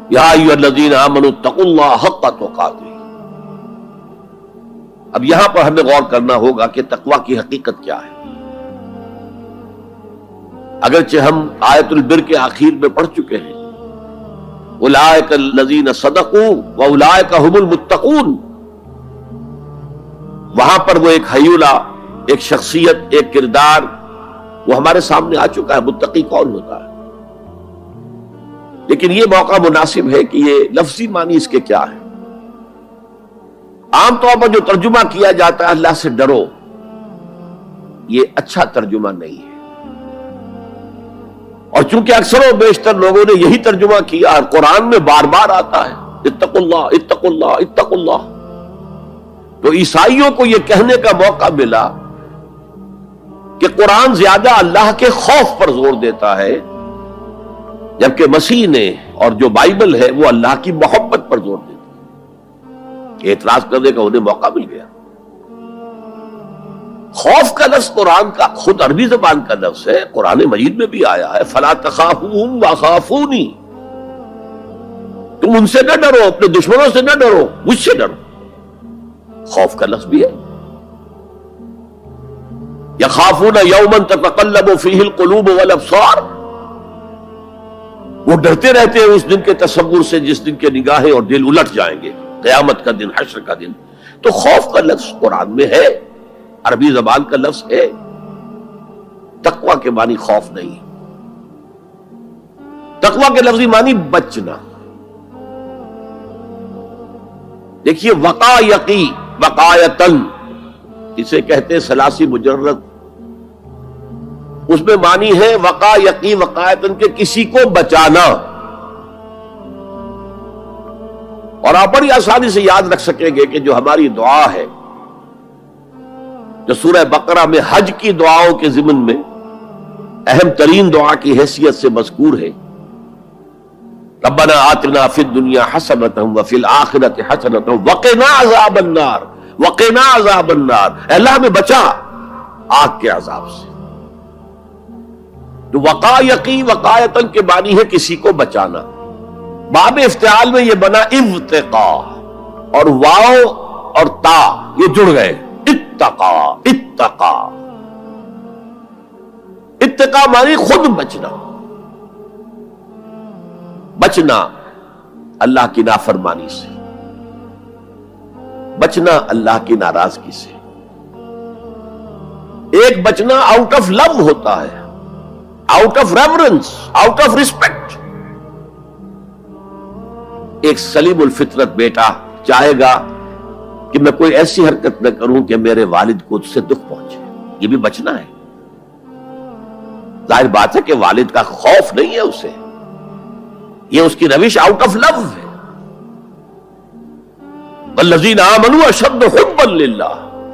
یا ایھا الذین آمنوا اتقوا اللہ حق تقاتہ۔ اب یہاں پر ہمیں غور کرنا ہوگا کہ تقوی کی حقیقت کیا ہے۔ اگرچہ ہم آیت البر کے آخر میں پڑھ چکے ہیں اولئک الذین صدقوا واولئک هم المتقون، وہاں پر وہ ایک حیولہ، ایک شخصیت، ایک کردار وہ ہمارے سامنے آ چکا ہے، متقی کون ہوتا ہے۔ لیکن یہ موقع مناسب ہے کہ یہ لفظی معنی اس کے کیا ہے۔ عام طور پر جو ترجمہ کیا جاتا ہے اللہ سے ڈرو، یہ اچھا ترجمہ نہیں ہے، اور چونکہ اکثر و بیشتر لوگوں نے یہی ترجمہ کیا اور قرآن میں بار بار آتا ہے اتقوا اللہ اتقوا اللہ اتقوا اللہ، تو عیسائیوں کو یہ کہنے کا موقع ملا کہ قرآن زیادہ اللہ کے خوف پر زور دیتا ہے، جبکہ مسیح نے اور جو بائبل ہے وہ اللہ کی محبت پر زور دیتا ہے۔ اعتراض کرنے کا انہیں موقع مل گیا۔ خوف کا لفظ قرآن کا خود عربی زبان کا لفظ ہے، قرآن مجید میں بھی آیا ہے فَلَا تَخَافُوهُمْ وَخَافُونِي، تم ان سے نہ ڈرو، اپنے دشمنوں سے نہ ڈرو، مجھ سے ڈرو۔ خوف کا لفظ بھی ہے۔ یخافون یوما تتقلب فیہ القلوب والابصار، وہ ڈرتے رہتے ہیں اس دن کے تصور سے جس دن کے نگاہیں اور دل الٹ جائیں گے، قیامت کا دن، حشر کا دن۔ تو خوف کا لفظ قرآن میں ہے، عربی زبان کا لفظ ہے۔ تقوی کے معنی خوف نہیں، تقوی کے لفظی معنی بچنا۔ دیکھیے وقایقی، وقایتن اسے کہتے ہیں ثلاثی مجرد، اس میں معنی ہے وقایقی وقایتن کے کسی کو بچانا۔ اور آپ بڑی آسانی سے یاد رکھ سکیں گے کہ جو ہماری دعا ہے، جو سورہ بقرہ میں حج کی دعاؤں کے ضمن میں اہم ترین دعا کی حیثیت سے مذکور ہے، ربنا آتنا فی الدنیا حسنۃ وفی الآخرۃ حسنۃ وقنا عذاب النار، وقنا عذاب النار، اے اللہ ہمیں بچا آگ کے عذاب سے۔ تو وقایقی وقایتن کے معنی ہے کسی کو بچانا۔ باب افتعال میں یہ بنا ابتقا، اور واو اور تا یہ جڑ گئے، اتقا اتقا۔ اتقا معنی خود بچنا، بچنا اللہ کی نافرمانی سے، بچنا اللہ کی ناراضگی سے۔ ایک بچنا آؤٹ آف لو ہوتا ہے، out of reverence, out of respect. ایک سلیم الفطرت بیٹا چاہے گا کہ میں کوئی ایسی حرکت نہ کروں کہ میرے والد کو اس سے دکھ پہنچے، یہ بھی بچنا ہے۔ ظاہر بات ہے کہ والد کا خوف نہیں ہے اسے، یہ اس کی روش آؤٹ آف لو ہے۔ والذین آمنوا اشد حبا للہ،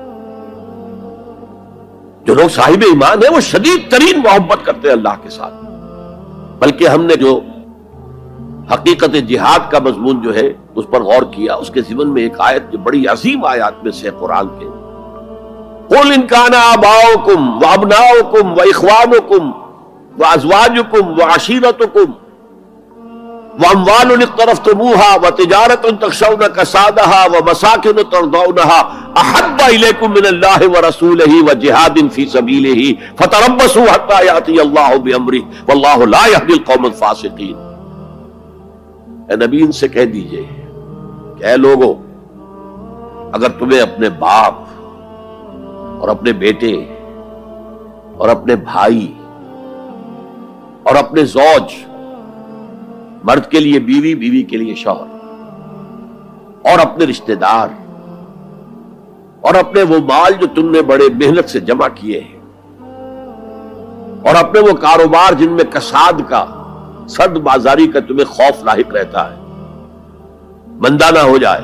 جو لوگ صاحب ایمان ہیں وہ شدید ترین محبت کرتے ہیں اللہ کے ساتھ۔ بلکہ ہم نے جو حقیقت جہاد کا مضمون جو ہے اس پر غور کیا، اس کے ضمن میں ایک آیت جو بڑی عظیم آیات میں سے قرآن کے، قُلْ إِنْ كَانَ آبَاؤُكُمْ وَأَبْنَاؤُكُمْ وَإِخْوَانُكُمْ وَأَزْوَاجُكُمْ وَعَشِيرَتُكُمْ وَأَمْوَالٌ اقْتَرَفْتُمُوهَا وَتِجَارَةٌ تَخْشَوْنَ كَسَادَهَا وَمَسَاكِنُ تَرْضَوْنَهَا أَحَبَّ إِلَيْكُم مِّنَ اللَّهِ وَرَسُولِهِ وَجِهَادٍ فِي سَبِيلِهِ فَتَرَبَّصُوا حَتَّىٰ يَأْتِيَ اللَّهُ بِأَمْرِهِ وَاللَّهُ لَا يَهْدِي الْقَوْمَ الْفَاسِقِينَ۔ اے نبی ان سے کہہ دیجئے کہ اے لوگو، اگر تمہیں اپنے باپ اور اپنے بیٹے اور اپنے بھائی اور اپنے زوج، مرد کے لیے بیوی، بیوی کے لیے شوہر، اور اپنے رشتہ دار اور اپنے وہ مال جو تم نے بڑے محنت سے جمع کیے ہیں، اور اپنے وہ کاروبار جن میں کساد کا، سد بازاری کا تمہیں خوف لاحق رہتا ہے، مندہ نہ ہو جائے،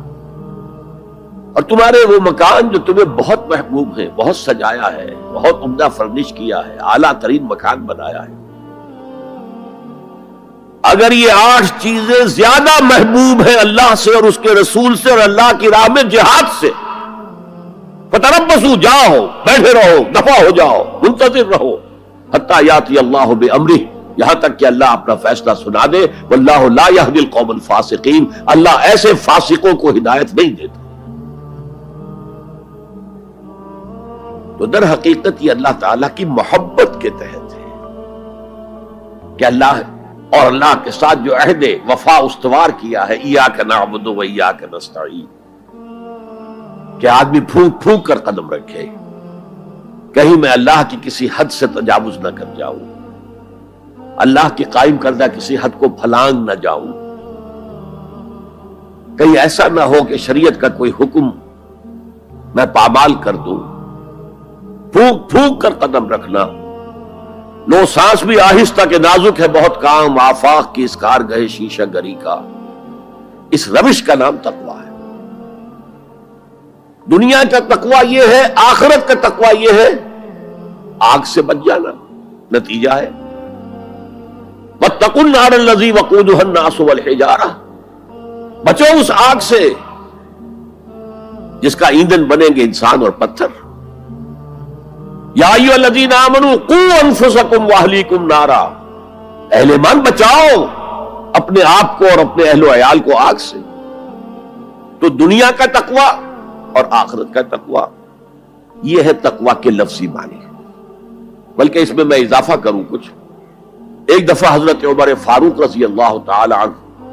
اور تمہارے وہ مکان جو تمہیں بہت محبوب ہیں، بہت سجایا ہے، بہت عمدہ فرنش کیا ہے، اعلیٰ ترین مکان بنایا ہے، اگر یہ 8 چیزیں زیادہ محبوب ہیں اللہ سے اور اس کے رسول سے اور اللہ کی راہ میں جہاد سے، فتربصوا، جاؤ، بیٹھے رہو، دفع ہو جاؤ، منتظر رہو، حتی یاتی اللہ بامرہ، یہاں تک کہ اللہ اپنا فیصلہ سنا دے. واللہ لا یہدی القوم الفاسقین، اللہ ایسے فاسقوں کو ہدایت نہیں دیتا. تو در حقیقت یہ اللہ تعالیٰ کی محبت کے تحت ہے کہ اللہ اور اللہ کے ساتھ جو عہد وفا استوار کیا ہے، ایاک نعبد و ایاک نستعین، کہ آدمی پھونک پھونک کر قدم رکھے، کہیں میں اللہ کی کسی حد سے تجاوز نہ کر جاؤں، اللہ کی قائم کردہ کسی حد کو پھلانگ نہ جاؤں، کہیں ایسا نہ ہو کہ شریعت کا کوئی حکم میں پامال کر دوں. پھونک پھونک کر قدم رکھنا. لو سانس بھی آہستہ کہ نازک ہے بہت کام، آفاق کی اس کارگہ شیشہ گری کا. اس روش کا نام تقویٰ ہے. دنیا کا تقویٰ یہ ہے، آخرت کا تقویٰ یہ ہے آگ سے بچ جانا. نتیجہ ہے واتقوا النار الذی وقودها الناس والحجارہ، بچو اس آگ سے جس کا ایندھن بنیں گے انسان اور پتھر. یا ایھا الذین آمنوا قوا انفسکم واہلیکم نارا، اہل ایمان بچاؤ اپنے آپ کو اور اپنے اہل و عیال کو آگ سے. تو دنیا کا تقویٰ اور آخرت کا تقویٰ یہ ہے تقویٰ کے لفظی معنی. بلکہ اس میں اضافہ کروں کچھ. ایک دفعہ حضرت عمر فاروق رضی اللہ تعالی عنہ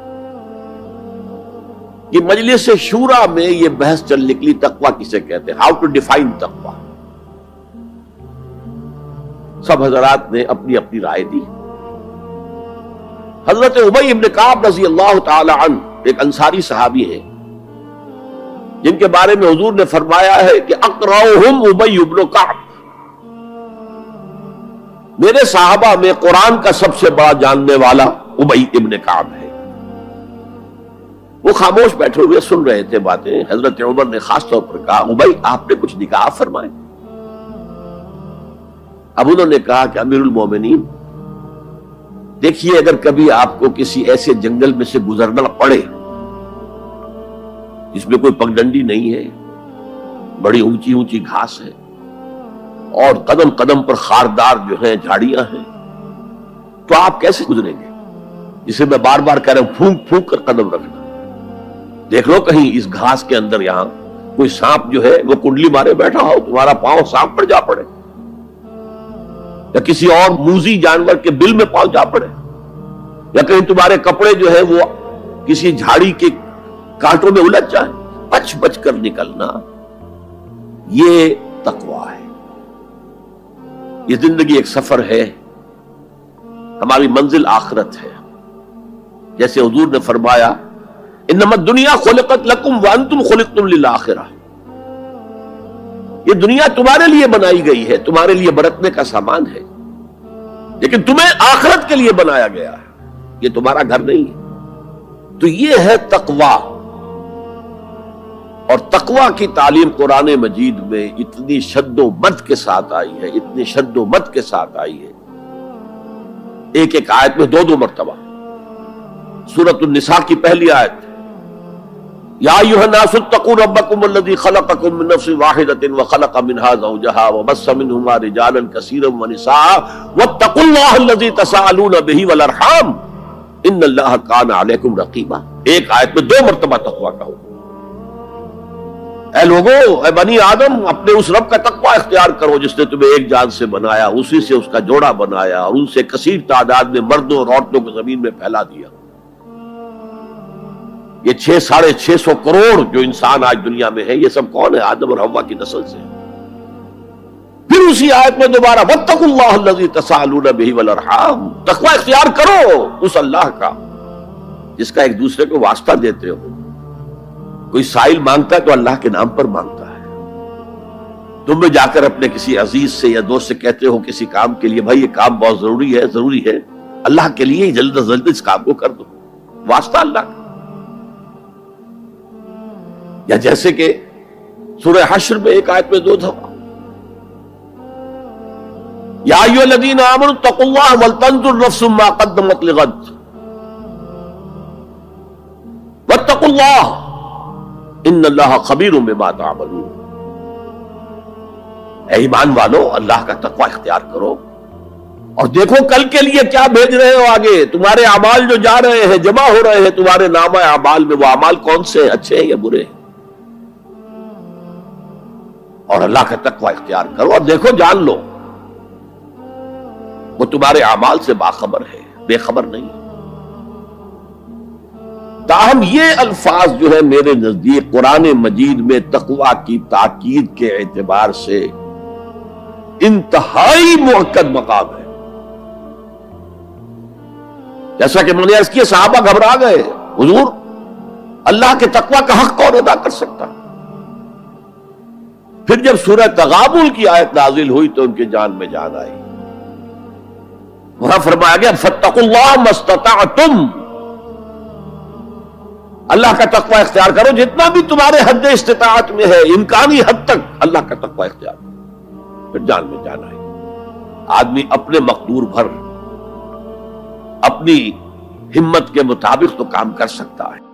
کی مجلس شورا میں یہ بحث چل نکلی تقویٰ کسے کہتے ہیں، ہاؤ ٹو ڈیفائن تقویٰ. سب حضرات نے اپنی اپنی رائے دی. حضرت ابی بن کعب رضی اللہ تعالی عنہ ایک انصاری صحابی ہیں جن کے بارے میں حضور نے فرمایا ہے کہ اقرأہم ابی بن کعب، میرے صحابہ میں قرآن کا سب سے بڑا جاننے والا ابی ابن کعب ہے. وہ خاموش بیٹھے ہوئے سن رہے تھے باتیں. حضرت عمر نے خاص طور پر کہا ابی آپ نے کچھ نکاح فرمائے. اب انہوں نے کہا کہ امیر المومنین دیکھیے اگر کبھی آپ کو کسی ایسے جنگل میں سے گزرنا پڑے جس میں کوئی پگڈنڈی نہیں ہے، بڑی اونچی اونچی گھاس ہے اور قدم قدم پر خاردار جو ہیں جھاڑیاں ہیں، تو آپ کیسے گزریں گے؟ جسے میں بار بار کہہ رہا ہوں پھونک پھونک کر قدم رکھنا. دیکھ لو کہیں اس گھاس کے اندر یہاں کوئی سانپ جو ہے وہ کنڈلی مارے بیٹھا ہو، تمہارا پاؤں سانپ پر جا پڑے، یا کسی اور موذی جانور کے بل میں پاؤں جا پڑے، یا کہیں تمہارے کپڑے جو ہے وہ کسی جھاڑی کے کانٹوں میں الجھ جائیں. بچ بچ کر نکلنا یہ تقویٰ ہے. یہ زندگی ایک سفر ہے، ہماری منزل آخرت ہے. جیسے حضور نے فرمایا انما الدنیا خلقت لکم وانتم خلقتم للآخرہ، یہ دنیا تمہارے لیے بنائی گئی ہے، تمہارے لیے برتنے کا سامان ہے، لیکن تمہیں آخرت کے لیے بنایا گیا ہے، یہ تمہارا گھر نہیں ہے. تو یہ ہے تقویٰ. اور تقویٰ کی تعلیم قرآن مجید میں اتنی شد و مد کے ساتھ آئی ہے، اتنی شد و مد کے ساتھ آئی ہے، ایک ایک آیت میں دو مرتبہ. سورۃ النساء کی پہلی آیت یا ایھا الناس اتقوا ربکم الذی خلقکم من نفس واحدۃ وخلق منها زوجها وبث منهما رجالا کثیرا ونساء واتقوا اللہ الذی تساءلون به والارحام ان اللہ کان علیکم رقیبا. ایک آیت میں دو مرتبہ تقویٰ کا حکم. اے لوگو، اے بنی آدم، اپنے اس رب کا تقویٰ اختیار کرو جس نے تمہیں ایک جان سے بنایا، اسی سے اس کا جوڑا بنایا اور ان سے کثیر تعداد میں مردوں اور عورتوں کو زمین میں پھیلا دیا. یہ 600-650 کروڑ جو انسان آج دنیا میں ہے، یہ سب کون ہے؟ آدم اور حوا کی نسل سے. پھر اسی آیت میں دوبارہ واتقوا اللہ الذی تساءلون به والارحام، تقویٰ اختیار کرو اس اللہ کا جس کا ایک دوسرے کو واسطہ دیتے ہو. کوئی سائل مانگتا ہے تو اللہ کے نام پر مانگتا ہے. تم بھی جا کر اپنے کسی عزیز سے یا دوست سے کہتے ہو کسی کام کے لیے بھائی یہ کام بہت ضروری ہے اللہ کے لیے جلد از جلد اس کام کو کر دو، واسطہ اللہ کا. یا جیسے کہ سورہ حشر میں ایک آیت میں 2 دفعہ یا ایھا الذین آمنوا اتقوا اللہ ولتنظر نفس ما قدمت لغد واتقوا اللہ ان اللہ خبیر بما تعملون. اے ایمان والو، اللہ کا تقوی اختیار کرو اور دیکھو کل کے لیے کیا بھیج رہے ہو آگے. تمہارے اعمال جو جا رہے ہیں، جمع ہو رہے ہیں تمہارے نامہ اعمال میں، وہ اعمال کون سے ہیں، اچھے ہیں یا برے ہیں؟ اور اللہ کا تقوی اختیار کرو اور دیکھو، جان لو وہ تمہارے اعمال سے باخبر ہے، بے خبر نہیں. تاہم یہ الفاظ جو ہے میرے نزدیک قرآن مجید میں تقوی کی تاکید کے اعتبار سے انتہائی مؤکد مقام ہے. جیسا کہ میں نے عرض کیا، صحابہ گھبرا گئے، حضور اللہ کے تقوی کا حق کون ادا کر سکتا؟ پھر جب سورہ تغابن کی آیت نازل ہوئی تو ان کے جان میں جان آئی. وہاں فرمایا گیا فاتقوا اللہ ما استطعتم، اللہ کا تقوی اختیار کرو جتنا بھی تمہارے حد استطاعت میں ہے، امکانی حد تک اللہ کا تقوی اختیار کرو. پھر جان میں جان آئی. آدمی اپنے مقدور بھر اپنی ہمت کے مطابق تو کام کر سکتا ہے.